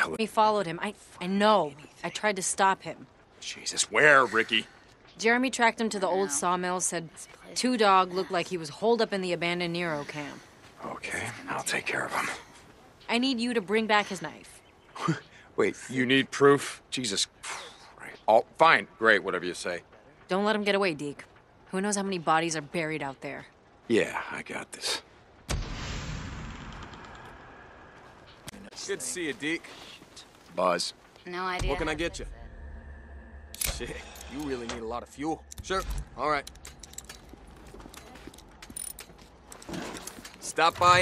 hell? He followed him. I know. I tried to stop him. Jesus, where, Ricky? Jeremy tracked him to the old sawmill, said Two Dog looked like he was holed up in the abandoned Nero camp. Okay, I'll take care of him. I need you to bring back his knife. Wait, you need proof? Jesus. Right. Oh, fine. Great, whatever you say. Don't let him get away, Deke. Who knows how many bodies are buried out there? Yeah, I got this. Good to see you, Deke. Buzz. No idea. What can I get you? Shit, you really need a lot of fuel. Sure, all right. Stop by.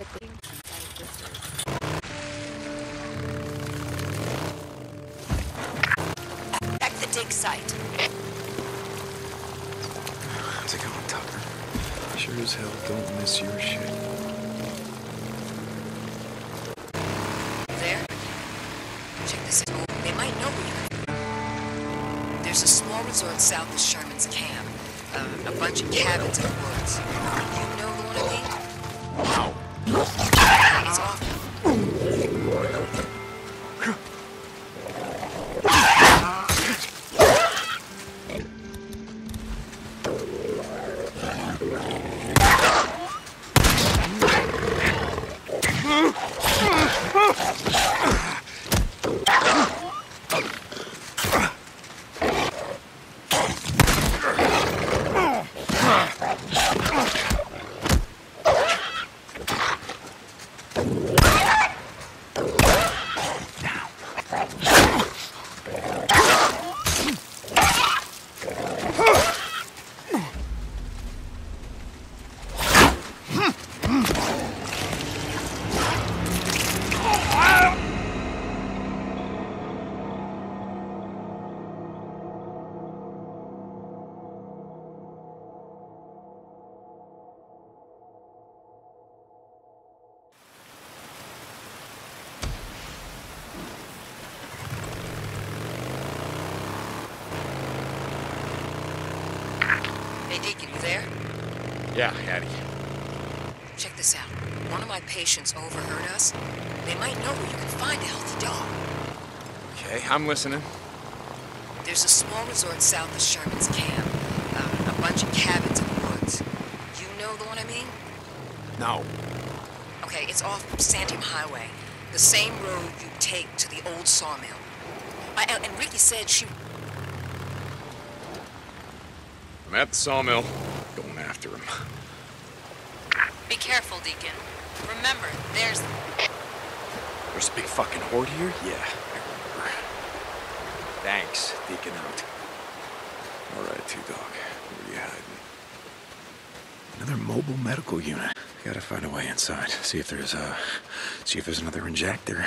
Check the dig site. How's it going, Tucker? Sure as hell don't miss your shit. There? Check this out. They might know where you're. There's a small resort south of Sherman's camp. A bunch of cabins in the woods. You know the one I mean? It's off. Hey, Deacon, you there? Yeah, Hattie. Check this out. One of my patients overheard us. They might know where you can find a healthy dog. Okay, I'm listening. There's a small resort south of Sherman's camp. A bunch of cabins in the woods. You know the one I mean? No. Okay, it's off Santiam Highway. The same road you take to the old sawmill. And Ricky said she... I'm at the sawmill. Going after him. Be careful, Deacon. Remember, there's There's a big fucking horde here? Yeah, I remember. Thanks, Deacon out. All right, Two Dog. Where are you hiding? Another mobile medical unit. Gotta find a way inside. See if there's another injector.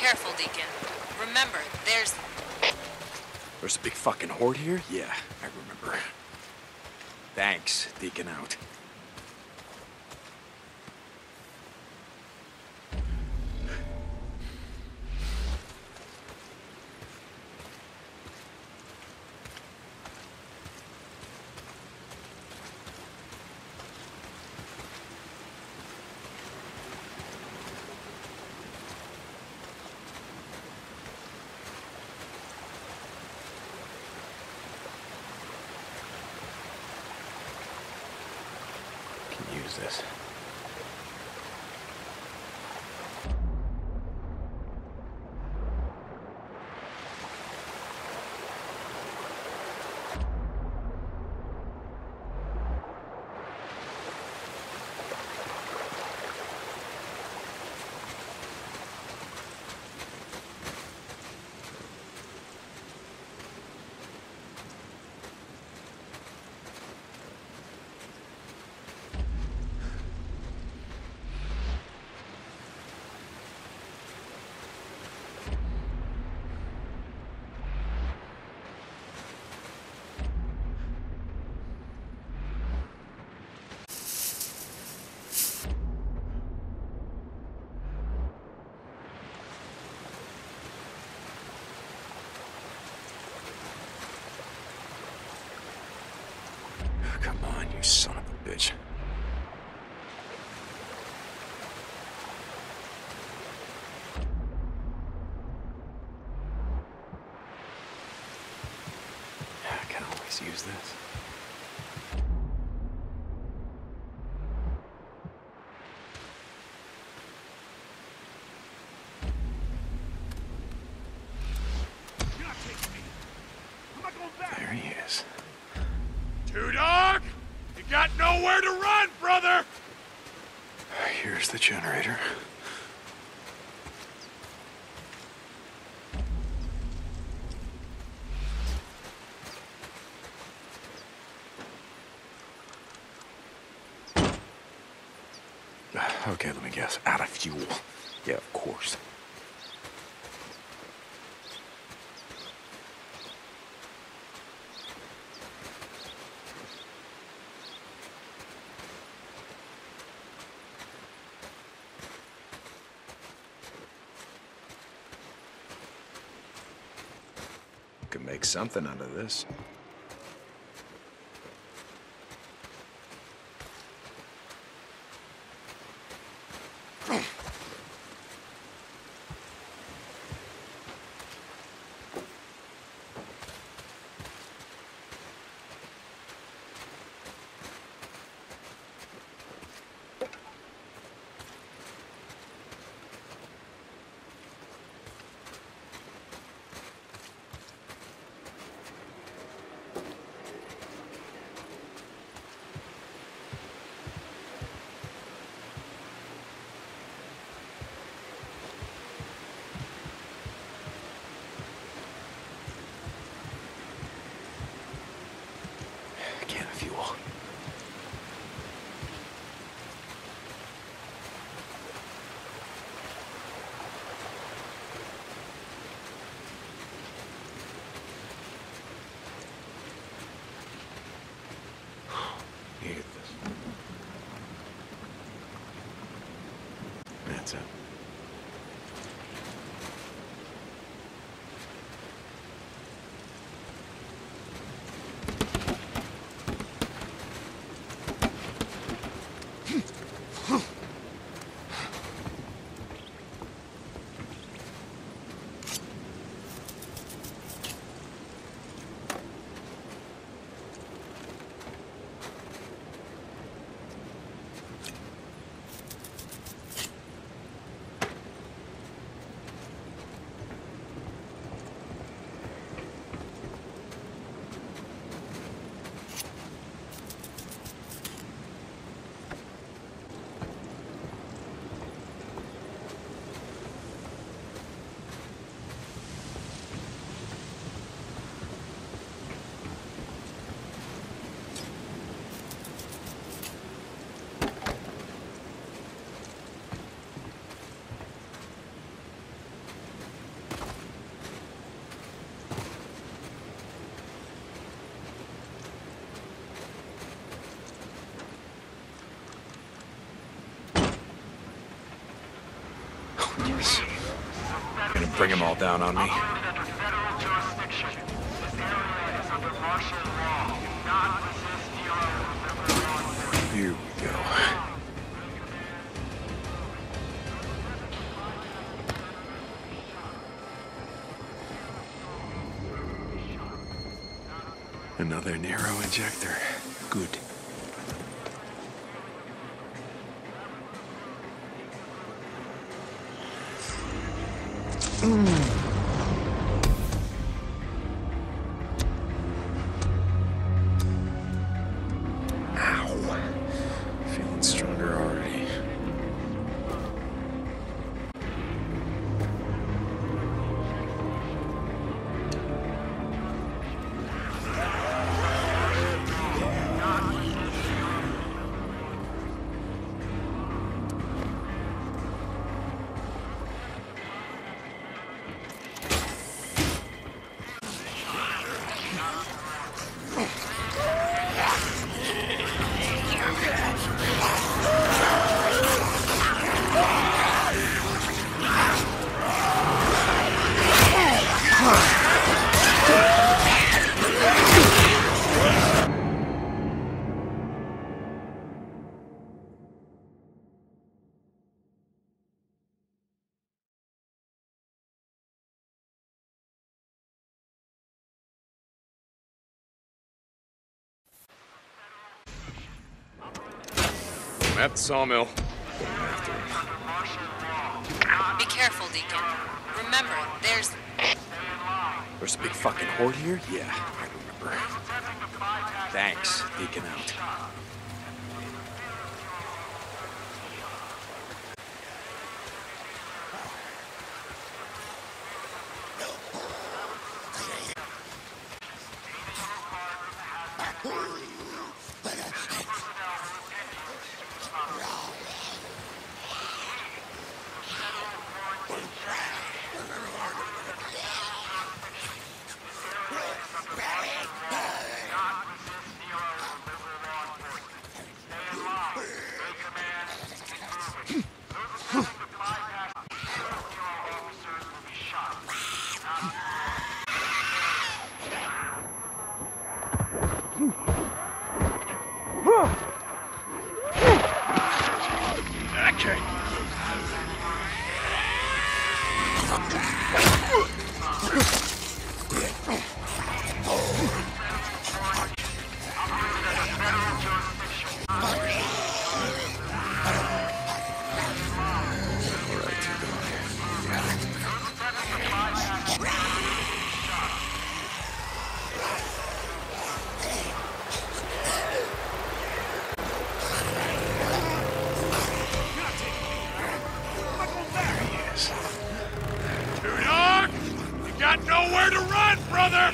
careful, Deacon. Remember, there's There's a big fucking horde here? Yeah, I remember. Thanks, Deacon out. Use this. Come on, you son of a bitch. I can always use this. There he is. Two Dog! You got nowhere to run, brother! Here's the generator. Okay, let me guess. Out of fuel. Yeah, of course. Could make something out of this. Can of fuel. You get this. That's it. Yes. Gonna bring them all down on me. Here we go. Another narrow injector. Good. Ow. Feeling stronger already. I'm at the sawmill. After him. Be careful, Deacon. Remember, there's There's a big fucking horde here? Yeah, I remember. Thanks, Deacon out. Okay. Two-Dog! You got nowhere to run, brother!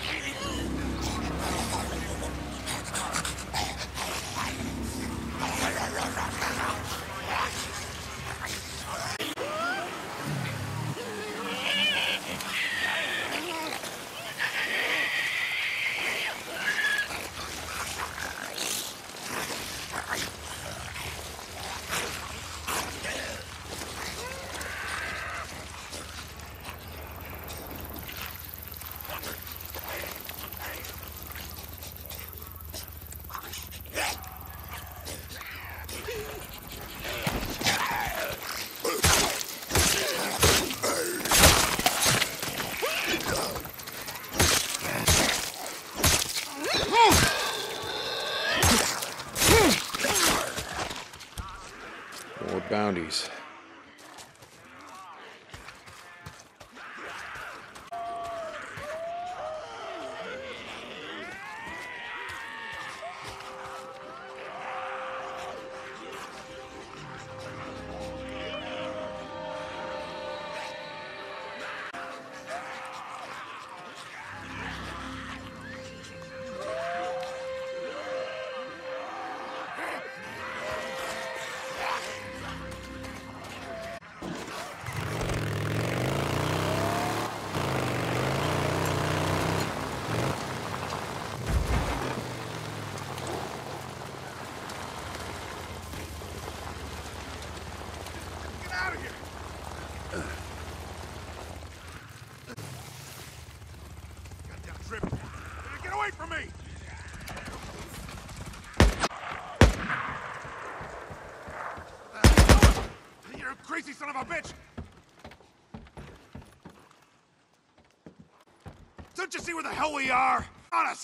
More bounties. son of a bitch! Don't you see where the hell we are? On us!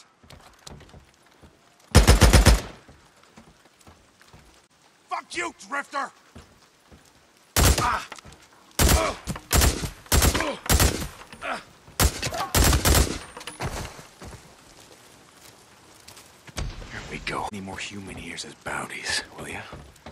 Fuck you, Drifter! Ah! Here we go. Need more human ears as bounties, will ya?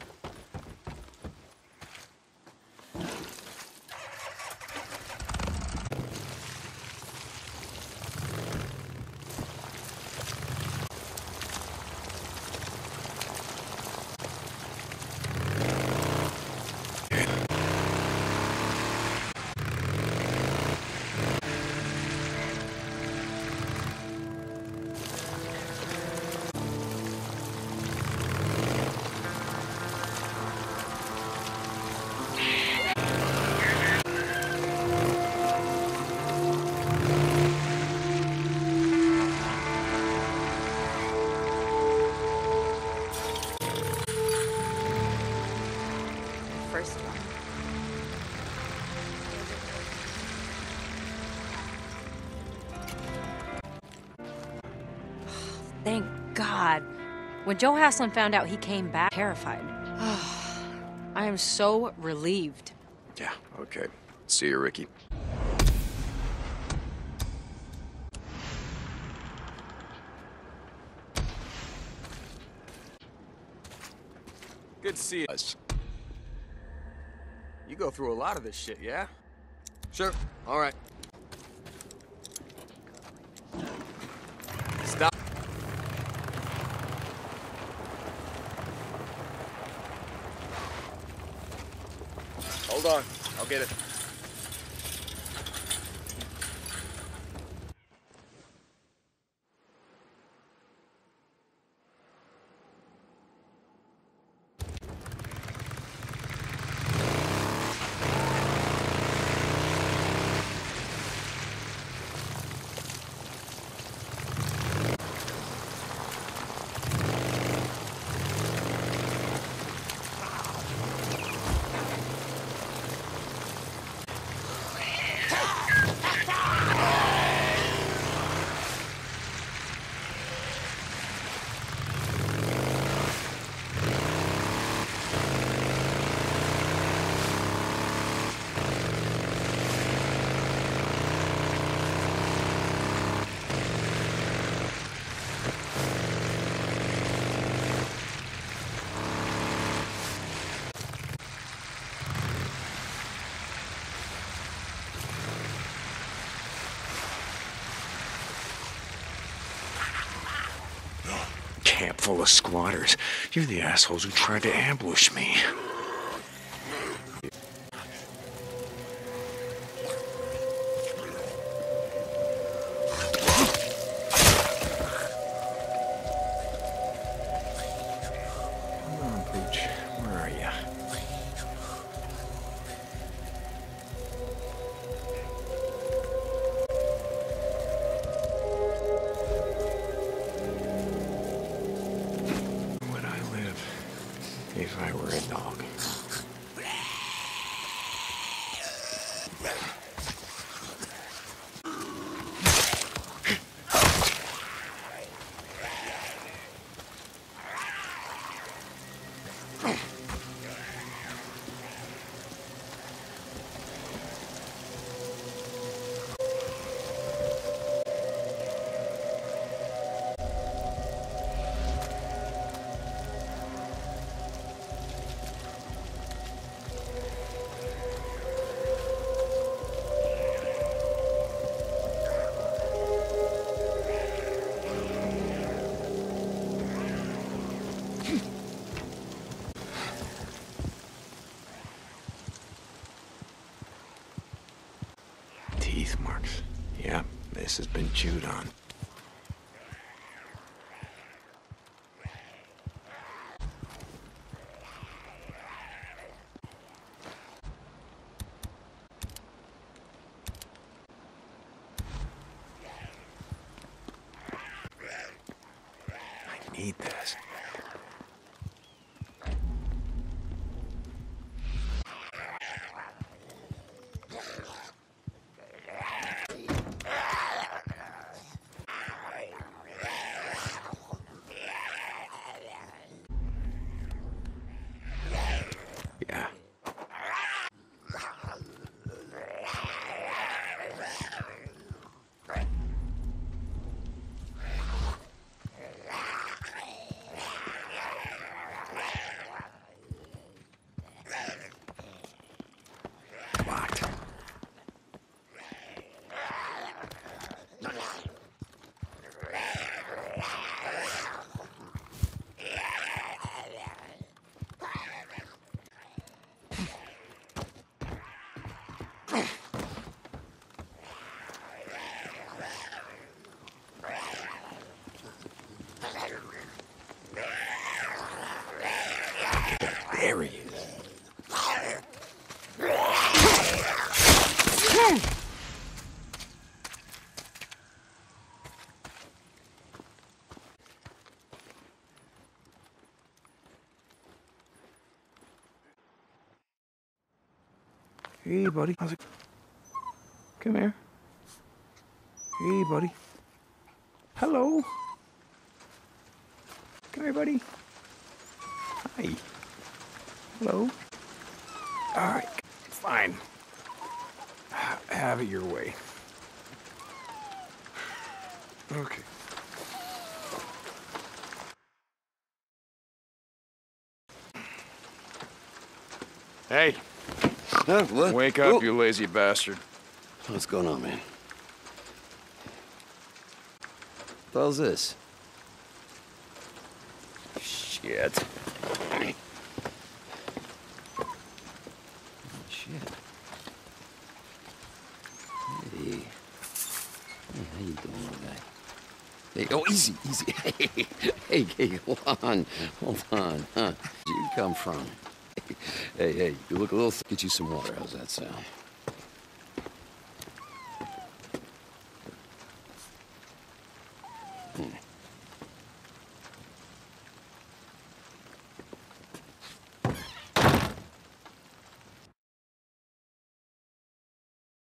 First one. Thank God. When Joe Haslund found out he came back, terrified. I am so relieved. Yeah, okay. See you, Ricky. Good to see you. You go through a lot of this shit, yeah? Sure. All right. Stop. Hold on. I'll get it. Camp full of squatters. You're the assholes who tried to ambush me. Come on, Pooch. Where are ya? Would I live if I were a dog? Teeth marks. Yeah, this has been chewed on. I need this. Hey, buddy. How's it? Come here. Hey, buddy. Hello. Come here, buddy. Hi. Hello. All right. Fine. Have it your way. Okay. Hey, Huh? What? wake up, Oh. you lazy bastard. What's going on, man? What the hell's this? Shit. Shit. Hey. Hey, how you doing today? Hey, oh, easy, easy. Hey, hold on. Huh? Where'd you come from? Hey, you look a little... Get you some water. How's that sound?